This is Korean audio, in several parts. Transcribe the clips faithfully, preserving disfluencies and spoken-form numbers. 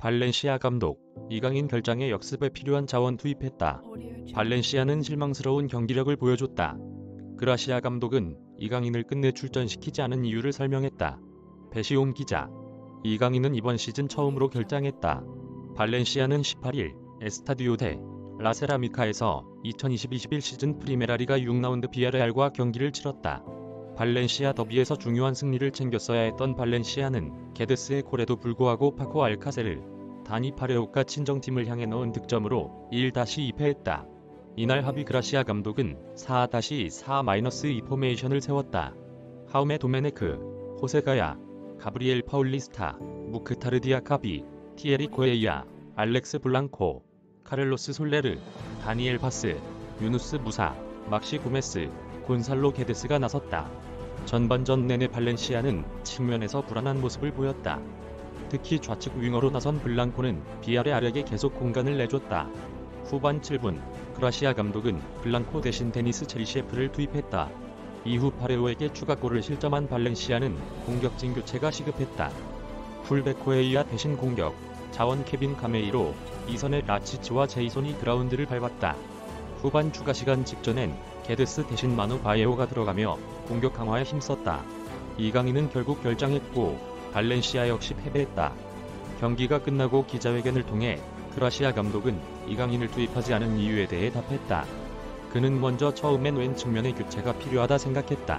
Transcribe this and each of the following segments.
발렌시아 감독, 이강인 결장에 역습에 필요한 자원 투입했다. 발렌시아는 실망스러운 경기력을 보여줬다. 그라시아 감독은 이강인을 끝내 출전시키지 않은 이유를 설명했다. 배시온 기자. 이강인은 이번 시즌 처음으로 결장했다. 발렌시아는 십팔 일 에스타디오 데 라세라미카에서 이천이십 이십일 시즌 프리메라리가 육 라운드 비아레알과 경기를 치렀다. 발렌시아 더비에서 중요한 승리를 챙겼어야 했던 발렌시아는 게데스의 골에도 불구하고 파코 알카셀을 다니 파레오카 친정팀을 향해 넣은 득점으로 일 대 이 패했다. 이날 하비 그라시아 감독은 사 대 사 이 포메이션을 세웠다. 하우메 도메네크, 호세가야, 가브리엘 파울리스타, 무크타르 디아카비, 티에리 코에이아, 알렉스 블랑코, 카를로스 솔레르, 다니엘 바스, 유누스 무사, 막시 고메스, 곤살로 게데스가 나섰다. 전반전 내내 발렌시아는 측면에서 불안한 모습을 보였다. 특히 좌측 윙어로 나선 블랑코는 비아레알에게 계속 공간을 내줬다. 후반 칠 분, 그라시아 감독은 블랑코 대신 데니스 체리셰프를 투입했다. 이후 파레오에게 추가골을 실점한 발렌시아는 공격진 교체가 시급했다. 풀백 코에이아 대신 공격, 자원 케빈 카메이로 이선의 라치치와 제이손이 그라운드를 밟았다. 후반 추가 시간 직전엔 게데스 대신 마누 바예오가 들어가며 공격 강화에 힘썼다. 이강인은 결국 결장했고 발렌시아 역시 패배했다. 경기가 끝나고 기자회견을 통해 그라시아 감독은 이강인을 투입하지 않은 이유에 대해 답했다. 그는 먼저 처음엔 왼 측면의 교체가 필요하다 생각했다.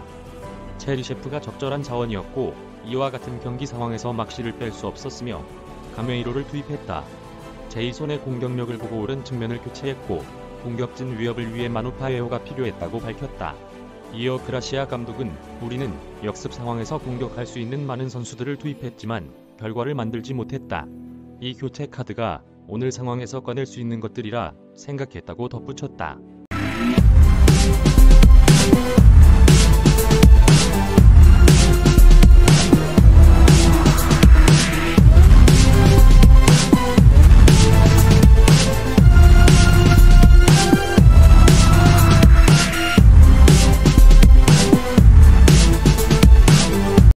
체리셰프가 적절한 자원이었고 이와 같은 경기 상황에서 막시를 뺄 수 없었으며 가메이로를 투입했다. 제이손의 공격력을 보고 오른 측면을 교체했고 공격진 위협을 위해 마누파에오가 필요했다고 밝혔다. 이어 그라시아 감독은 우리는 역습 상황에서 공격할 수 있는 많은 선수들을 투입했지만 결과를 만들지 못했다. 이 교체 카드가 오늘 상황에서 꺼낼 수 있는 것들이라 생각했다고 덧붙였다.